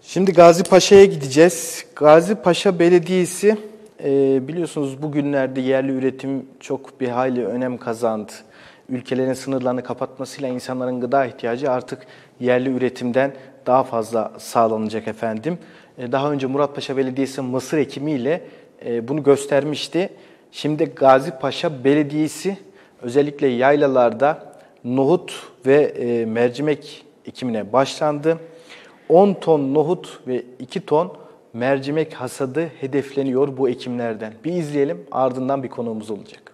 Şimdi Gazi Paşa'ya gideceğiz. Gazi Paşa Belediyesi biliyorsunuz bugünlerde yerli üretim çok bir hayli önem kazandı. Ülkelerin sınırlarını kapatmasıyla insanların gıda ihtiyacı artık yerli üretimden daha fazla sağlanacak efendim. Daha önce Muratpaşa Belediyesi mısır ekimiyle bunu göstermişti. Şimdi Gazi Paşa Belediyesi özellikle yaylalarda nohut ve mercimek ekimine başlandı. 10 ton nohut ve 2 ton mercimek hasadı hedefleniyor bu ekimlerden. Bir izleyelim, ardından bir konuğumuz olacak.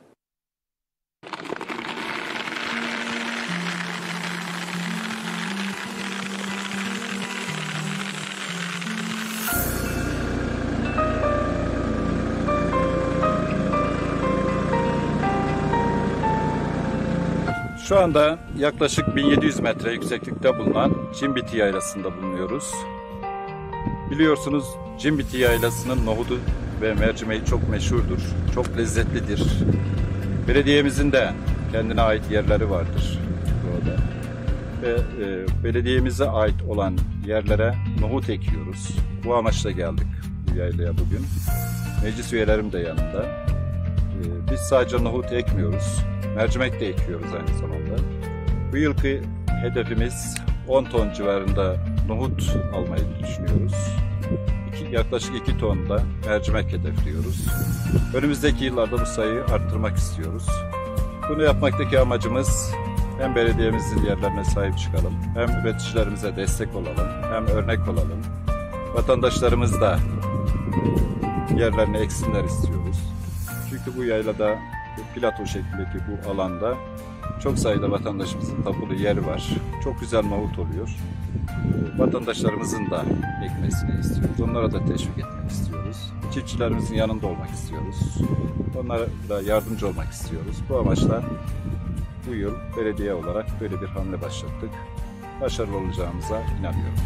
Şu anda yaklaşık 1700 metre yükseklikte bulunan Cimbiti Yaylası'nda bulunuyoruz. Biliyorsunuz Cimbiti Yaylası'nın nohudu ve mercimeği çok meşhurdur, çok lezzetlidir. Belediyemizin de kendine ait yerleri vardır burada. Ve belediyemize ait olan yerlere nohut ekiyoruz. Bu amaçla geldik bu yaylaya bugün. Meclis üyelerim de yanında. Biz sadece nohut ekmiyoruz. Mercimek de ekiyoruz aynı zamanda. Bu yılki hedefimiz 10 ton civarında nohut almayı düşünüyoruz. Yaklaşık 2 ton da mercimek hedefliyoruz. Önümüzdeki yıllarda bu sayıyı arttırmak istiyoruz. Bunu yapmaktaki amacımız hem belediyemizin yerlerine sahip çıkalım, hem üreticilerimize destek olalım, hem örnek olalım. Vatandaşlarımız da yerlerine eksinler istiyoruz. Çünkü bu yaylada, plato şeklindeki bu alanda çok sayıda vatandaşımızın tapulu yeri var. Çok güzel nohut oluyor. Vatandaşlarımızın da ekmesini istiyoruz. Onlara da teşvik etmek istiyoruz. Çiftçilerimizin yanında olmak istiyoruz. Onlara da yardımcı olmak istiyoruz. Bu amaçla bu yıl belediye olarak böyle bir hamle başlattık. Başarılı olacağımıza inanıyorum.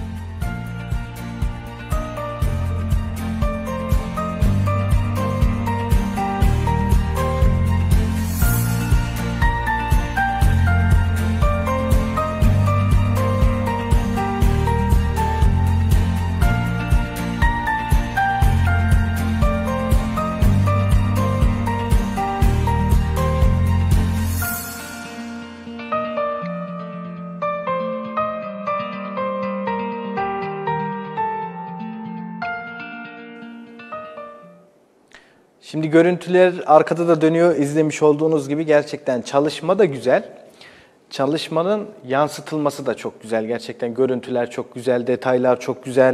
Şimdi görüntüler arkada da dönüyor. İzlemiş olduğunuz gibi gerçekten çalışma da güzel. Çalışmanın yansıtılması da çok güzel. Gerçekten görüntüler çok güzel, detaylar çok güzel.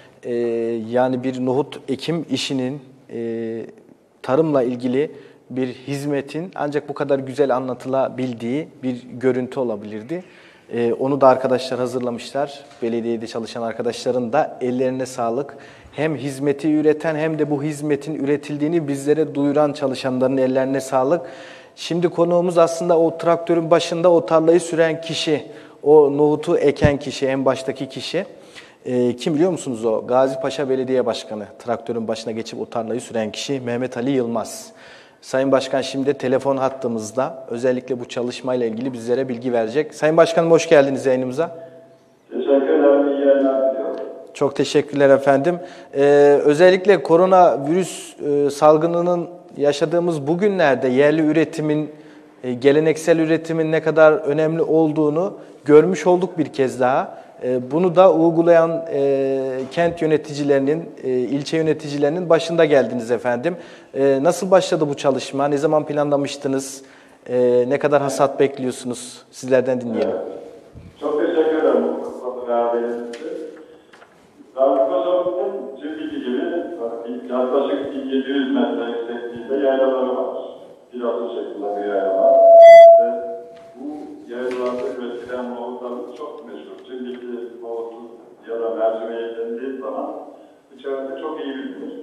Yani bir nohut ekim işinin tarımla ilgili bir hizmetin ancak bu kadar güzel anlatılabildiği bir görüntü olabilirdi. Onu da arkadaşlar hazırlamışlar. Belediyede çalışan arkadaşların da ellerine sağlık. Hem hizmeti üreten hem de bu hizmetin üretildiğini bizlere duyuran çalışanların ellerine sağlık. Şimdi konuğumuz aslında o traktörün başında o tarlayı süren kişi, o nohutu eken kişi, en baştaki kişi. Kim biliyor musunuz o? Gazi Paşa Belediye Başkanı, traktörün başına geçip o tarlayı süren kişi Mehmet Ali Yılmaz. Sayın Başkan şimdi telefon hattımızda. Özellikle bu çalışmayla ilgili bizlere bilgi verecek. Sayın Başkanım hoş geldiniz yayınımıza. Teşekkürler, iyi yayınlar diliyorum. Çok teşekkürler efendim. Özellikle koronavirüs salgınının yaşadığımız bu günlerde yerli üretimin, geleneksel üretimin ne kadar önemli olduğunu görmüş olduk bir kez daha. Bunu da uygulayan kent yöneticilerinin, ilçe yöneticilerinin başında geldiniz efendim. Nasıl başladı bu çalışma? Ne zaman planlamıştınız? Ne kadar hasat bekliyorsunuz? Sizlerden dinleyelim. Çok teşekkür ederim bu konuda verdiğiniz için. Gazi Paşa'nın Cimbiti gibi yaklaşık 1700 metre yüksekliğinde yaylaları var. Plato şeklinde bir yaylalar. Ve bu yaylalarda üretilen nohutlarımız çok meşhur. Cimbiti nohutu ya da mercimeği dendiği zaman içerisinde çok iyi bilinir.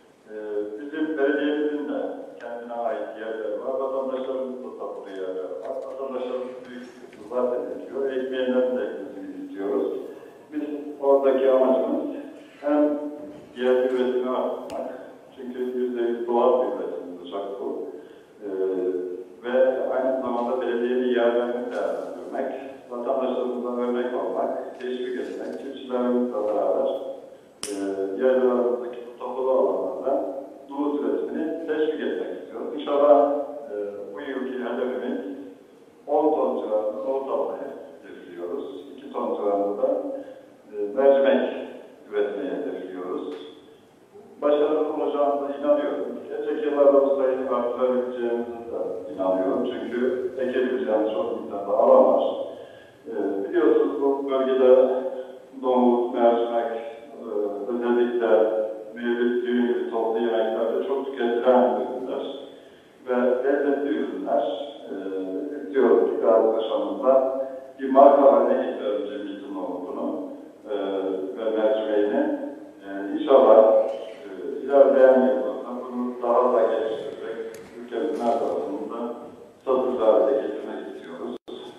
Bizim belediyemizin de kendine ait yerleri var. Vatandaşlarımızın da tapulu yerleri var. Vatandaşlarımız büyük kısmı zaten ekiyor. Ekmeyenlerin de ekmesini istiyoruz. Biz oradaki amacımız hem yerli üretimi arttırmak. Çünkü %100 doğal bir üretim olacak bu. Ve aynı zamanda belediyenin yerlerini değerlendirmek, vatandaşlarımıza örnek olmak, teşvik etmek, çiftçilerimizle beraber önümüzdeki yıllarda bu sayıyı artırabileceğimize de inanıyorum. Çünkü ekebileceğimiz çok miktarda alan var. Biliyorsunuz bu bölgede nohut, mercimek, özellikle meyve suyu gibi toplu yemeklerde çok tüketilen ürünler ve lezzetli ürünler. Diyorum ki Gazipaşa'mızda bir marka haline getirelim Cemil'in nohutunu ve mercimeğini. İnşallah ilerleyen yıllarda bunu daha da geliştirerek ülkemizin her tarafında satış haline getirmek istiyoruz.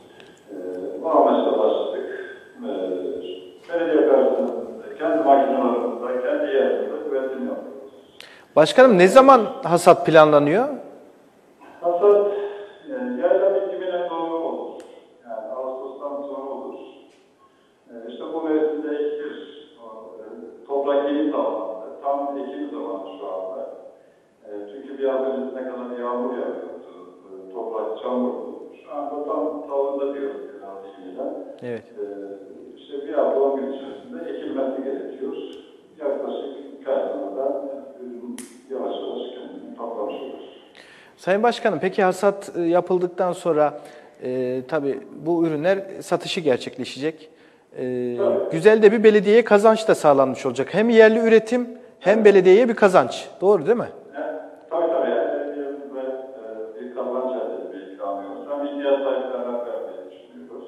Bu amaçla başladık. Belediye personelimizde, kendi makinelerimizde, kendi yerimizde üretim yapıyoruz. Başkanım ne zaman hasat planlanıyor? Hasat yayla bitimine doğru olur. Yani Ağustos'tan sonra olur. İşte bu mevsimde ekilir. Toprak yeni tavlandı. Tam ekim zamanı şu anda. Çünkü bir hafta öncesine kadar yağmur yağıyordu. Toprak çamurdu. Şu anda tam tavında diyoruz biraz deyimiyle. Evet. İşte bir hafta 10 gün içerisinde ekilmesi gerekiyor. Yaklaşık 2 ay sonra da yavaş yavaş kendini toplamış olur. Sayın Başkanım, peki hasat yapıldıktan sonra tabii bu ürünler satışı gerçekleşecek. Güzel de bir belediyeye kazanç da sağlanmış olacak. Hem yerli üretim hem belediyeye bir kazanç. Doğru değil mi? Tabii. Belediyemizde bir kazanç elde etmeyi planlıyoruz. Hem ihtiyaç sahiplerine vermeyi düşünüyoruz.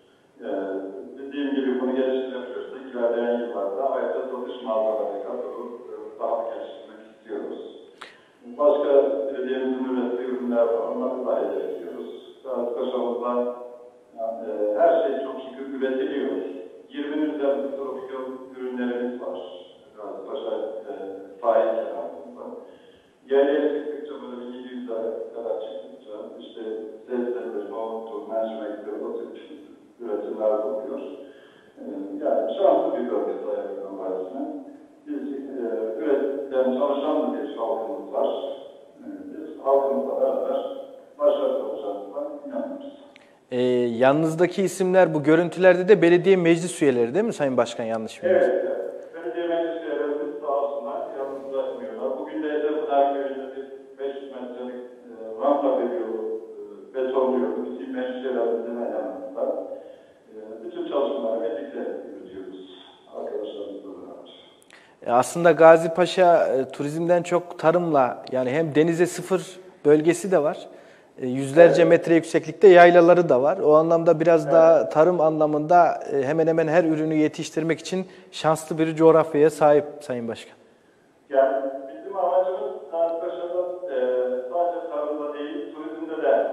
Dediğim gibi bunu geliştirebilirsek ilerleyen yıllarda ayakta satış mağazalarıyla daha da geliştirmek istiyoruz. Başka belediyemizin ürettiği ürünler var. Onları da hedefliyoruz. Gazipaşa'mızda her şey çok şükür üretiliyor. 20'nin üzerinde tropikal ürünlerimiz var. Gazipaşa sahil kenarında. Yerliye çıktıkça böyle 700 kadar çıktıkça işte sebzeler, nohuttur, mercimektir, o tip üretimler oluyor. Yani şanslı bir bölge sayılır Üniversitesi'ne. Biz üretilen çalışan bir halkımız var. Biz halkımızla beraber başarılı olacağımızdan inanıyoruz. Yanınızdaki isimler bu görüntülerde de belediye meclis üyeleri değil mi Sayın Başkan, yanlış bilmiyorsam? Evet. Belediye meclis üyelerimiz sağ olsunlar, yanımızda etmiyorlar. Bugün de Hedefpınar Köyü'nde bir 500 metrelik rampa veriyor, betonluyor. Bizim meclis üyelerimizin yanımızda. Bütün çalışmaları birlikte yürütüyoruz arkadaşlarımızla beraber. Aslında Gazipaşa turizmden çok tarımla, yani hem denize sıfır bölgesi de var. Yüzlerce metre yükseklikte yaylaları da var. O anlamda biraz daha tarım anlamında hemen hemen her ürünü yetiştirmek için şanslı bir coğrafyaya sahip Sayın Başkan. Yani bizim amacımız Gazipaşa'da sadece tarımda değil, turizmde de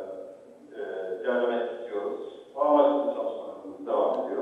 ilerlemek istiyoruz. O amaçlı çalışmalarımız devam ediyor.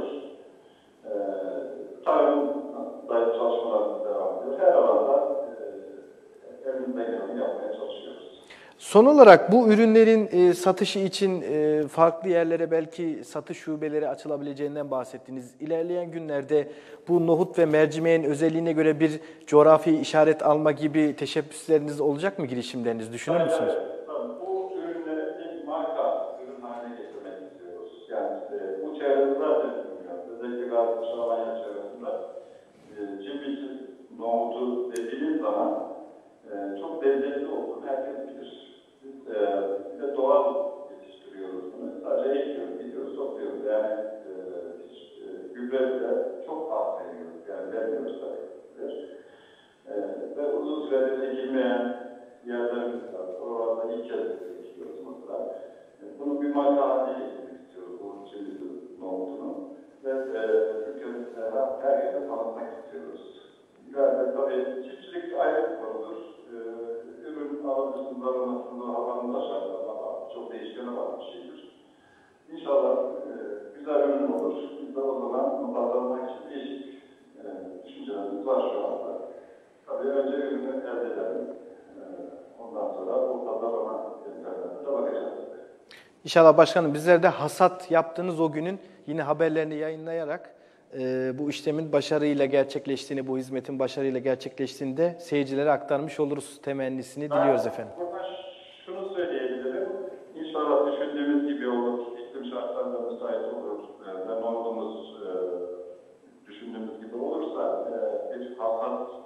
Tarımda çalışmalarımız devam ediyor. Her alanda elimizden geleni yapmaya çalışıyoruz. Son olarak bu ürünlerin satışı için farklı yerlere belki satış şubeleri açılabileceğinden bahsettiniz. İlerleyen günlerde bu nohut ve mercimeğin özelliğine göre bir coğrafi işaret alma gibi teşebbüsleriniz olacak mı, girişimleriniz düşünür müsünüz? Tabii. Bu ürünleri bir marka ürün haline getirmek istiyoruz. Yani bu çevrede zaten özellikle Gazipaşa Alanya çevresinde Cimbici nohutu dediğimiz zaman çok lezzetli olduğunu herkes bilir. Biz de doğal yetiştiriyoruz bunu. Sadece ekiyoruz, gidiyoruz, topluyoruz. Yani gübre bile çok az veriyoruz. Yani vermiyoruz tabii. Ve uzun süredir ekilmeyen yerlerimiz var. Oralarda ilk kez ekiyoruz mesela. Bunu bir marka haline getirmek istiyoruz bu Cimbici nohutunu. Ve ülkemizde her yerde tanıtmak istiyoruz. İleride tabii çiftçilik ayrı bir konudur. Ürün alıcısında, arınmasında, havanın şartlarına bağlı. Çok değişkene bağlı bir şeydir. İnşallah güzel ürün olur. Biz de o zaman bunu pazarlamak için değişik düşüncelerimiz var şu anda. Tabii önce ürünü elde edelim. Ondan sonra bu pazarlama yöntemlerine de bakacağız. İnşallah başkanım, bizler de hasat yaptığınız o günün yine haberlerini yayınlayarak bu işlemin başarıyla gerçekleştiğini, bu hizmetin başarıyla gerçekleştiğini de seyircilere aktarmış oluruz temennisini diliyoruz efendim. Burada şunu söyleyebilirim. İnşallah düşündüğümüz gibi olur, iklim şartlarına müsait olur ve nohudumuz düşündüğümüz gibi olursa bir hasat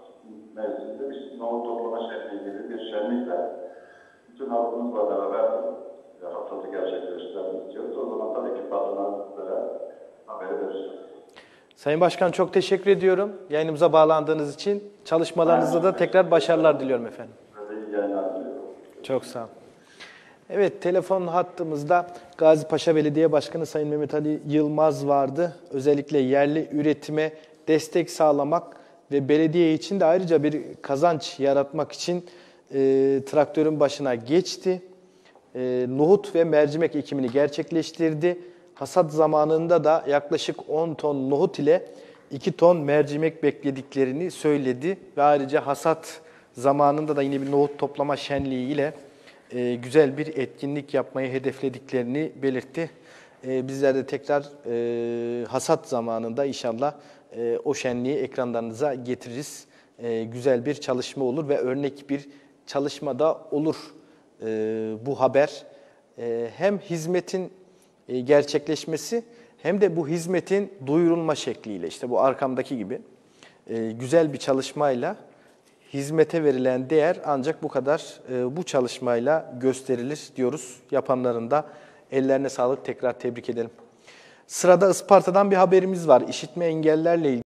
mevsiminde bir nohut toplama şenliği gibi bir şenlikle bütün halkımızla beraber haftalık gerçekleştirmek istiyoruz. O zaman tabii ki patronlarımızlara haber vereceğiz. Sayın Başkan çok teşekkür ediyorum yayınımıza bağlandığınız için. Çalışmalarınızda da tekrar başarılar diliyorum efendim. Böyle iyi yayınlar diliyorum. Çok sağ olun. Evet, telefon hattımızda Gazipaşa Belediye Başkanı Sayın Mehmet Ali Yılmaz vardı. Özellikle yerli üretime destek sağlamak ve belediye için de ayrıca bir kazanç yaratmak için traktörün başına geçti. Nohut ve mercimek ekimini gerçekleştirdi. Hasat zamanında da yaklaşık 10 ton nohut ile 2 ton mercimek beklediklerini söyledi. Ve ayrıca hasat zamanında da yine bir nohut toplama şenliği ile güzel bir etkinlik yapmayı hedeflediklerini belirtti. Bizler de tekrar hasat zamanında inşallah o şenliği ekranlarınıza getiririz. Güzel bir çalışma olur ve örnek bir çalışma da olur bu haber. Hem hizmetin gerçekleşmesi hem de bu hizmetin duyurulma şekliyle, işte bu arkamdaki gibi güzel bir çalışmayla hizmete verilen değer ancak bu kadar bu çalışmayla gösterilir diyoruz. Yapanların da ellerine sağlık, tekrar tebrik edelim. Sırada Isparta'dan bir haberimiz var. İşitme engellilerle ilgili.